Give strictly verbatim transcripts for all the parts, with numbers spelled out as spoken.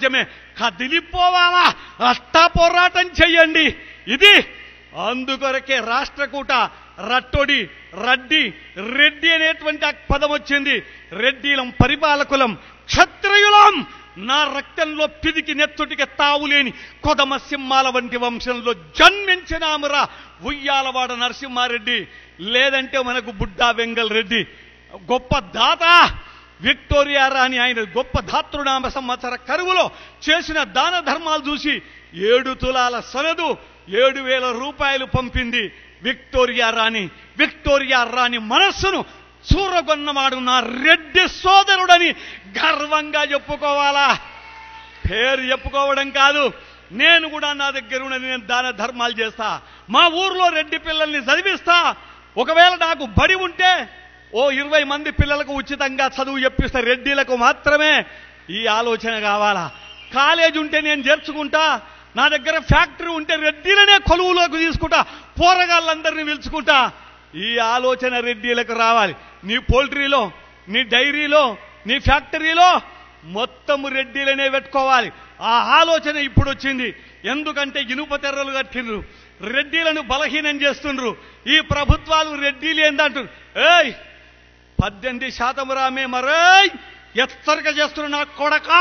సామ్రాజ్యమే కదిలిపోవాలా, అట్టా పోరాటం చెయ్యండి. ఇది అందుకొరకే రాష్ట్రకూట, రట్టొడి, రడ్డి, రెడ్డి అనేటువంటి పదం వచ్చింది. రెడ్డిలం, పరిపాలకులం, క్షత్రియులం. నా రక్తంలో పిదికి నెత్తుటికి తావులేని కొదమ సింహాల వంటి వంశంలో జన్మించినామురా ఉయ్యాలవాడ నరసింహారెడ్డి, లేదంటే మనకు బుడ్డా వెంగల్ రెడ్డి. గొప్ప దాత విక్టోరియా రాణి, ఆయన గొప్ప ధాతృనామ సంవత్సర కరువులో చేసిన దాన ధర్మాలు చూసి ఏడు తులాల సనదు, ఏడు వేల రూపాయలు పంపింది విక్టోరియా రాణి. విక్టోరియా రాణి మనస్సును చూరగొన్నవాడు నా రెడ్డి సోదరుడని గర్వంగా చెప్పుకోవాలా. పేరు చెప్పుకోవడం కాదు, నేను కూడా నా దగ్గర ఉన్నది నేను దాన ధర్మాలు చేస్తా. మా ఊర్లో రెడ్డి పిల్లల్ని చదివిస్తా. ఒకవేళ నాకు బడి ఉంటే ఓ ఇరవై మంది పిల్లలకు ఉచితంగా చదువు చెప్పిస్తా. రెడ్డిలకు మాత్రమే ఈ ఆలోచన కావాలా. కాలేజ్ ఉంటే నేను చేర్చుకుంటా. నా దగ్గర ఫ్యాక్టరీ ఉంటే రెడ్డిలనే కొలువులోకి తీసుకుంటా, పోరగాళ్ళందరినీ పిలుచుకుంటా. ఈ ఆలోచన రెడ్డిలకు రావాలి. నీ పోల్ట్రీలో, నీ డైరీలో, నీ ఫ్యాక్టరీలో మొత్తం రెడ్డిలనే పెట్టుకోవాలి. ఆ ఆలోచన ఇప్పుడు వచ్చింది. ఎందుకంటే ఇనుప తెర్రలు కట్టిండ్రు, రెడ్డిలను బలహీనం చేస్తుండ్రు. ఈ ప్రభుత్వాలు రెడ్డిలు ఏందంటారు, ఏయ్ పద్దెనిమిది శాతం రామే మరై హెచ్చరిక చేస్తున్న నా కొడకా.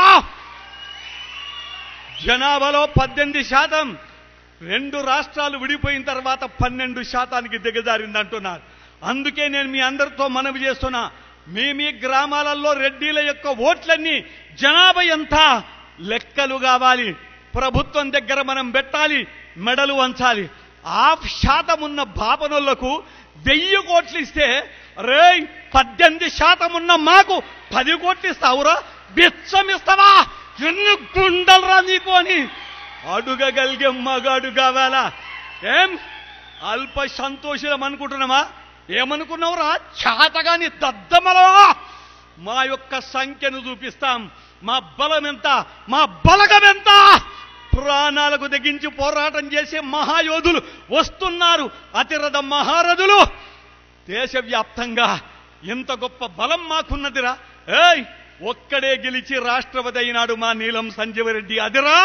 జనాభాలో పద్దెనిమిది శాతం రెండు రాష్ట్రాలు విడిపోయిన తర్వాత పన్నెండు శాతానికి దిగజారిందంటున్నారు. అందుకే నేను మీ అందరితో మనవి చేస్తున్నా, మీ మీ గ్రామాలలో రెడ్డిల యొక్క ఓట్లన్నీ జనాభా ఎంత లెక్కలు కావాలి. ప్రభుత్వం దగ్గర మనం పెట్టాలి, మెడలు వంచాలి. హాఫ్ శాతం ఉన్న బాపనులకు వెయ్యి కోట్లు ఇస్తే, రే పద్దెనిమిది శాతం ఉన్న మాకు పది కోట్లు ఇస్తావురా, బిచ్చమిస్తావా, ఎన్ని గుండలరా నీకు అని అడుగగలిగే మగాడు కావాలా. ఏం అల్ప సంతోషం అనుకుంటున్నామా? ఏమనుకున్నావురా చాతగాని దద్దమలా. మా యొక్క సంఖ్యను చూపిస్తాం, మా బలం ఎంత, మా బలగం ఎంత. ప్రాణాలకు తెగించి పోరాటం చేసే మహాయోధులు వస్తున్నారు, అతిరథ మహారథులు. దేశవ్యాప్తంగా ఇంత గొప్ప బలం మాకున్నదిరా. ఏయ్ ఒక్కడే గెలిచి రాష్ట్రపతి అయినాడు మా నీలం సంజీవరెడ్డి. అదిరా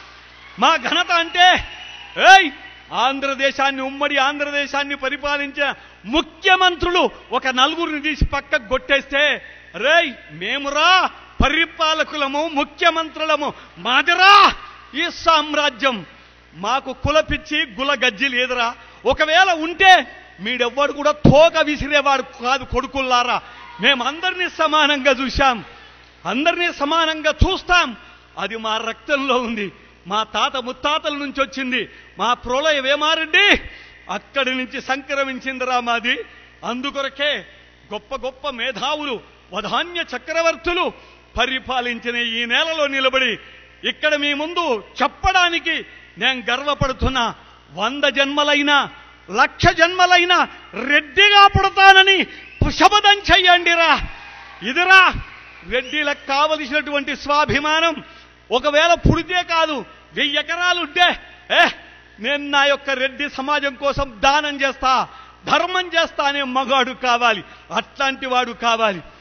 మా ఘనత అంటే. ఏయ్ ఆంధ్రదేశాన్ని, ఉమ్మడి ఆంధ్రదేశాన్ని పరిపాలించిన ముఖ్యమంత్రులు ఒక నలుగురిని తీసి పక్కకు కొట్టేస్తే, రేయ్ మేమురా పరిపాలకులము, ముఖ్యమంత్రులము, మాదిరా ఈ సామ్రాజ్యం. మాకు కులపిచ్చి గుల గజ్జి లేదురా. ఒకవేళ ఉంటే మీడెవ్వడు కూడా తోక విసిరేవాడు కాదు కొడుకుల్లారా. మేమందరినీ సమానంగా చూశాం, అందరినీ సమానంగా చూస్తాం. అది మా రక్తంలో ఉంది, మా తాత ముత్తాతల నుంచి వచ్చింది. మా ప్రోలయ వేమారెడ్డి అక్కడి నుంచి సంక్రమించిందిరా మాది. అందుకొరకే గొప్ప గొప్ప మేధావులు, వధాన్య చక్రవర్తులు పరిపాలించిన ఈ నేలలో నిలబడి ఇక్కడ మీ ముందు చెప్పడానికి నేను గర్వపడుతున్నా. వంద జన్మలైనా లక్ష జన్మలైనా రెడ్డిగా పుడతానని శపథం చెయ్యండిరా. ఇదిరా రెడ్డిలకు కావలసినటువంటి స్వాభిమానం. ఒకవేళ పుడితే కాదు, వెయ్యి ఎకరాలుంటే ఏ నేను నా యొక్క రెడ్డి సమాజం కోసం దానం చేస్తా, ధర్మం చేస్తా అనే మగాడు కావాలి. అట్లాంటి వాడు కావాలి.